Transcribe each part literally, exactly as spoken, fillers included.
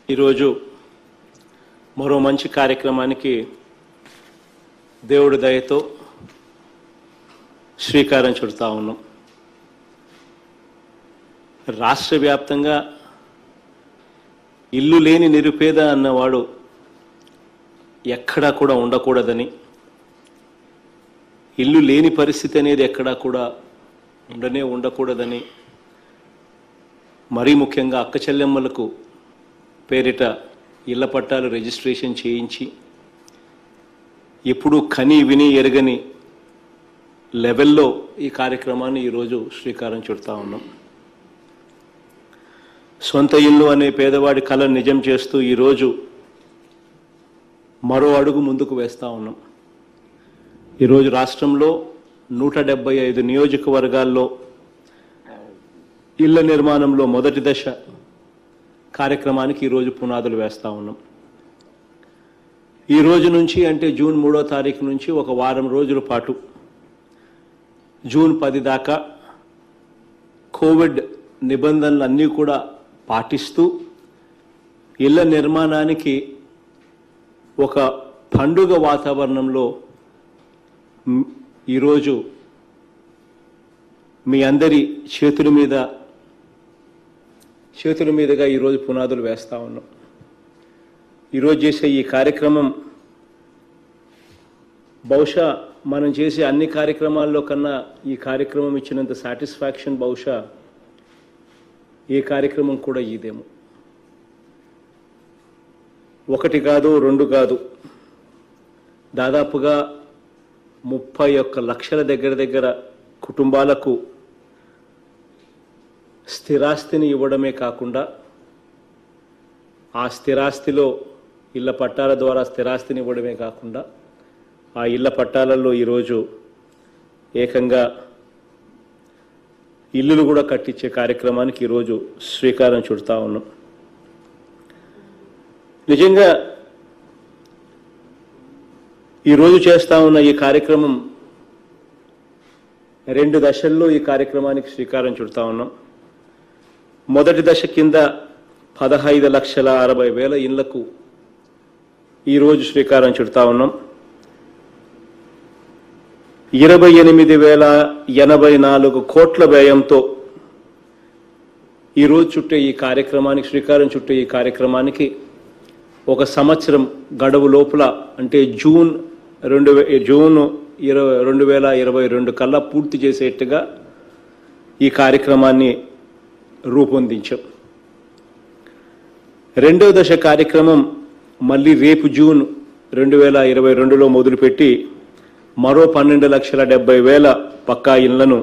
ఈరోజు మరో మంచి కార్యక్రమానికి దేవుడి దయతో శ్రీకారం చుడతా ఉన్నాం. రాష్ట్ర వ్యాప్తంగా ఇల్లు లేని నిరుపేద అన్నవాడు ఎక్కడా కూడా ఉండకూడదని, ఇల్లు లేని పరిస్థితి అనేది ఎక్కడా కూడా ఉండనే ఉండకూడదని, మరీ ముఖ్యంగా అక్క చెల్లెమ్మలకు పేరిట ఇళ్ల పట్టాలు రిజిస్ట్రేషన్ చేయించి ఎప్పుడు కని విని ఎరగని లెవెల్లో ఈ కార్యక్రమాన్ని ఈరోజు శ్రీకారం చుడతా ఉన్నాం. సొంత ఇల్లు అనే పేదవాడి కళ నిజం చేస్తూ ఈరోజు మరో అడుగు ముందుకు వేస్తూ ఉన్నాం. ఈరోజు రాష్ట్రంలో నూట డెబ్బై ఐదు నియోజకవర్గాల్లో ఇళ్ల నిర్మాణంలో మొదటి దశ కార్యక్రమానికి ఈరోజు పునాదులు వేస్తూ ఉన్నాం. ఈ రోజు నుంచి అంటే జూన్ మూడో తారీఖు నుంచి ఒక వారం రోజుల పాటు జూన్ పది దాకా కోవిడ్ నిబంధనలు అన్నీ కూడా పాటిస్తూ ఇళ్ల నిర్మాణానికి ఒక పండుగ వాతావరణంలో ఈరోజు మీ అందరి చేతుల మీద చేతుల మీదుగా ఈరోజు పునాదులు వేస్తూ ఉన్నాం. ఈరోజు చేసే ఈ కార్యక్రమం బహుశా మనం చేసే అన్ని కార్యక్రమాల్లో కన్నా ఈ కార్యక్రమం ఇచ్చినంత సాటిస్ఫాక్షన్ బహుశా ఏ కార్యక్రమం కూడా ఇదేమో. ఒకటి కాదు, రెండు కాదు, దాదాపుగా ముప్పై ఒక్క లక్షల దగ్గర దగ్గర కుటుంబాలకు స్థిరాస్తిని ఇవ్వడమే కాకుండా ఆ స్థిరాస్తిలో ఇళ్ల పట్టాల ద్వారా స్థిరాస్తిని ఇవ్వడమే కాకుండా ఆ ఇళ్ల పట్టాలలో ఈరోజు ఏకంగా ఇల్లులు కూడా కట్టించే కార్యక్రమానికి ఈరోజు శ్రీకారం చుడతా ఉన్నాం. నిజంగా ఈరోజు చేస్తా ఉన్న ఈ కార్యక్రమం రెండు దశల్లో ఈ కార్యక్రమానికి శ్రీకారం చుడతా ఉన్నాం. మొదటి దశ కింద పదహైదు లక్షల అరవై వేల ఇళ్లకు ఈరోజు శ్రీకారం చుడతా ఉన్నాం. ఇరవై ఎనిమిది వేల ఎనభై నాలుగు కోట్ల వ్యయంతో ఈరోజు చుట్టే ఈ కార్యక్రమానికి శ్రీకారం చుట్టే ఈ కార్యక్రమానికి ఒక సంవత్సరం గడువు లోపల అంటే జూన్ రెండు జూన్ ఇరవై రెండు వేల ఇరవై రెండు కల్లా పూర్తి చేసేట్టుగా ఈ కార్యక్రమాన్ని రూపొందించాం. రెండవ దశ కార్యక్రమం మళ్ళీ రేపు జూన్ రెండు వేల ఇరవై రెండులో మొదలుపెట్టి మరో పన్నెండు లక్షల డెబ్బై వేల పక్కా ఇళ్లను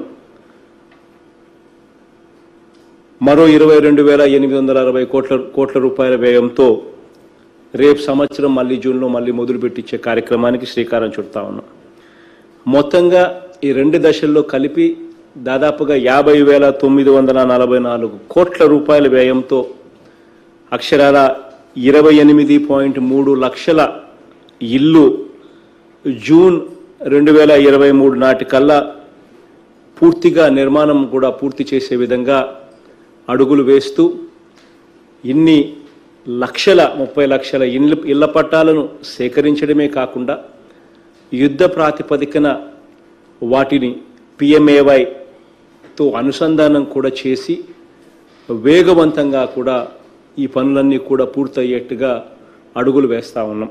మరో ఇరవై రెండు వేల ఎనిమిది వందల అరవై కోట్ల కోట్ల రూపాయల వ్యయంతో రేపు సంవత్సరం మళ్ళీ జూన్లో మళ్ళీ మొదలుపెట్టించే కార్యక్రమానికి శ్రీకారం చుడతా ఉన్నాం. మొత్తంగా ఈ రెండు దశల్లో కలిపి దాదాపుగా యాభై వేల తొమ్మిది వందల నలభై నాలుగు కోట్ల రూపాయల వ్యయంతో అక్షరాల ఇరవై ఎనిమిది పాయింట్ మూడు లక్షల ఇల్లు జూన్ రెండు వేల ఇరవై మూడు నాటికల్లా పూర్తిగా నిర్మాణం కూడా పూర్తి చేసే విధంగా అడుగులు వేస్తూ ఇన్ని లక్షల ముప్పై లక్షల ఇళ్ళ ఇళ్ల పట్టాలను సేకరించడమే కాకుండా యుద్ధ ప్రాతిపదికన వాటిని పిఎంఏవైతో అనుసంధానం కూడా చేసి వేగవంతంగా కూడా ఈ పనులన్నీ కూడా పూర్తయ్యేట్టుగా అడుగులు వేస్తూ ఉన్నాం.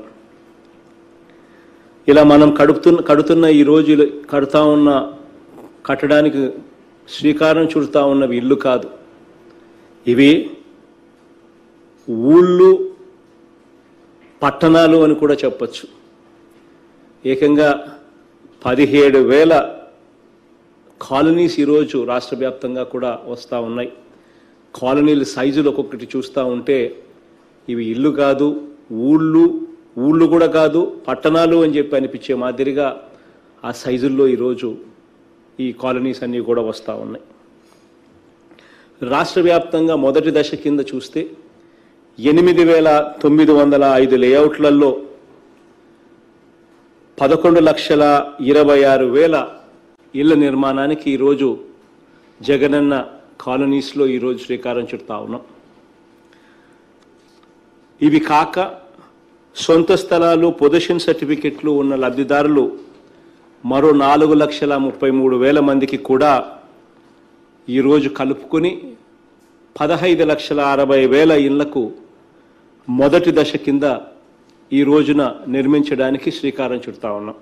ఇలా మనం కడుపుతున్న కడుతున్న ఈ రోజు కడుతూ ఉన్న కట్టడానికి శ్రీకారం చుడుతూ ఉన్నవి ఇల్లు కాదు, ఇవి ఊళ్ళు పట్టణాలు అని కూడా చెప్పచ్చు. ఏకంగా పదిహేడు వేల కాలనీస్ ఈరోజు రాష్ట్ర వ్యాప్తంగా కూడా వస్తూ ఉన్నాయి. కాలనీల సైజులు ఒక్కొక్కటి చూస్తూ ఉంటే ఇవి ఇల్లు కాదు, ఊళ్ళు ఊళ్ళు కూడా కాదు, పట్టణాలు అని చెప్పి అనిపించే మాదిరిగా ఆ సైజుల్లో ఈరోజు ఈ కాలనీస్ అన్నీ కూడా వస్తూ ఉన్నాయి. రాష్ట్ర వ్యాప్తంగా మొదటి దశ కింద చూస్తే ఎనిమిది వేల తొమ్మిది వందల ఐదు లేఅవుట్లలో పదకొండు లక్షల ఇరవై ఆరు వేల ఇళ్ల నిర్మాణానికి ఈరోజు జగనన్న కాలనీస్లో ఈరోజు శ్రీకారం చుడతా ఉన్నాం. ఇవి కాక సొంత స్థలాలు పొజిషన్ సర్టిఫికెట్లు ఉన్న లబ్ధిదారులు మరో నాలుగు లక్షల ముప్పై మూడు వేల మందికి కూడా ఈరోజు కలుపుకొని పదహైదు లక్షల అరవై వేల ఇళ్లకు మొదటి దశ కింద ఈ రోజున నిర్మించడానికి శ్రీకారం చుడతా ఉన్నాం.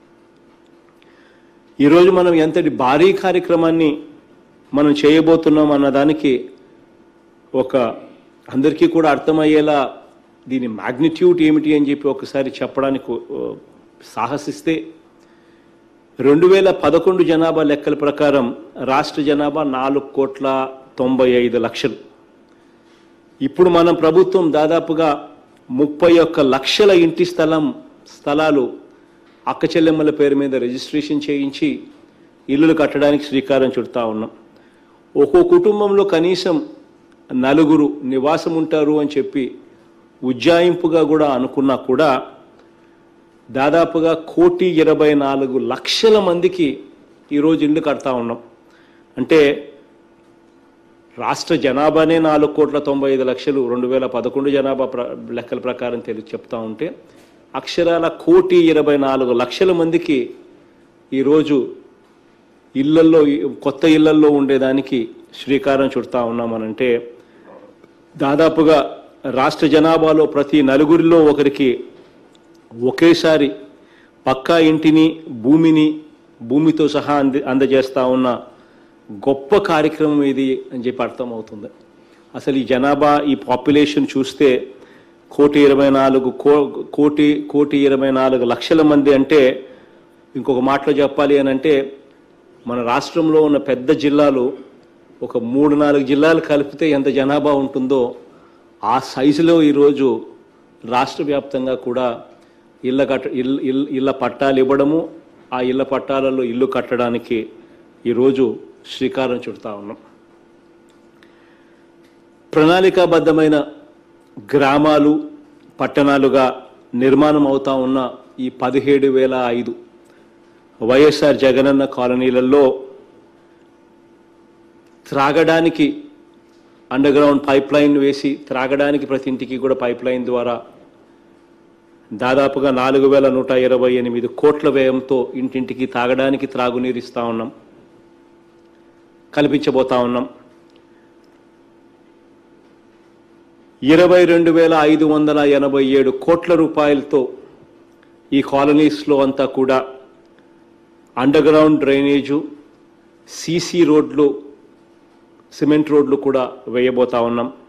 ఈరోజు మనం ఎంతటి భారీ కార్యక్రమాన్ని మనం చేయబోతున్నాం అన్నదానికి ఒక అందరికీ కూడా అర్థమయ్యేలా దీని మ్యాగ్నిట్యూడ్ ఏమిటి అని చెప్పి ఒకసారి చెప్పడానికి సాహసిస్తే రెండు వేల పదకొండు జనాభా లెక్కల ప్రకారం రాష్ట్ర జనాభా నాలుగు కోట్ల తొంభై ఐదు లక్షలు. ఇప్పుడు మనం ప్రభుత్వం దాదాపుగా ముప్పై ఒక్క లక్షల ఇంటి స్థలం స్థలాలు అక్క చెల్లెమ్మల పేరు మీద రిజిస్ట్రేషన్ చేయించి ఇల్లులు కట్టడానికి శ్రీకారం చుడతా ఉన్నాం. ఒక్కో కుటుంబంలో కనీసం నలుగురు నివాసం ఉంటారు అని చెప్పి ఉజ్జాయింపుగా కూడా అనుకున్నా కూడా దాదాపుగా కోటి ఇరవై నాలుగు లక్షల మందికి ఈరోజు ఇల్లు కడతా ఉన్నాం. అంటే రాష్ట్ర జనాభానే నాలుగు కోట్ల తొంభై ఐదు లక్షలు రెండు వేల పదకొండు జనాభా ప్ర లెక్కల ప్రకారం తెలిసి చెప్తా ఉంటే అక్షరాల కోటి ఇరవై నాలుగు లక్షల మందికి ఈరోజు ఇళ్లల్లో కొత్త ఇళ్లల్లో ఉండేదానికి శ్రీకారం చుడతా ఉన్నామనంటే దాదాపుగా రాష్ట్ర జనాభాలో ప్రతి నలుగురిలో ఒకరికి ఒకేసారి పక్కా ఇంటిని భూమిని భూమితో సహా అంది అందజేస్తా ఉన్న గొప్ప కార్యక్రమం ఇది అని చెప్పి అర్థమవుతుంది. అసలు ఈ జనాభా ఈ పాపులేషన్ చూస్తే కోటి ఇరవై నాలుగు కో కోటి కోటి ఇరవై నాలుగు లక్షల మంది అంటే ఇంకొక మాటలో చెప్పాలి అని అంటే మన రాష్ట్రంలో ఉన్న పెద్ద జిల్లాలు ఒక మూడు నాలుగు జిల్లాలు కలిపితే ఎంత జనాభా ఉంటుందో ఆ సైజులో ఈరోజు రాష్ట్ర వ్యాప్తంగా కూడా ఇళ్ళ కట్ట ఇల్ ఇళ్ళ పట్టాలు ఇవ్వడము ఆ ఇళ్ళ పట్టాలలో ఇల్లు కట్టడానికి ఈరోజు శ్రీకారం చుడతా ఉన్నాం. ప్రణాళికాబద్ధమైన గ్రామాలు పట్టణాలుగా నిర్మాణం అవుతా ఉన్న ఈ పదిహేడు వేల ఐదు వైఎస్ఆర్ జగనన్న కాలనీలలో త్రాగడానికి అండర్ గ్రౌండ్ పైప్ లైన్ వేసి త్రాగడానికి ప్రతి ఇంటికి కూడా పైప్ లైన్ ద్వారా దాదాపుగా నాలుగు వేల నూట ఇరవై ఎనిమిది కోట్ల వ్యయంతో ఇంటింటికి తాగడానికి త్రాగునీరు ఇస్తా ఉన్నాం కల్పించబోతా ఉన్నాం. ఇరవై రెండు వేల ఐదు వందల ఎనభై ఏడు కోట్ల రూపాయలతో ఈ కాలనీస్లో అంతా కూడా అండర్ గ్రౌండ్ డ్రైనేజు సీసీ రోడ్లు సిమెంట్ రోడ్లు కూడా వేయబోతా ఉన్నాం.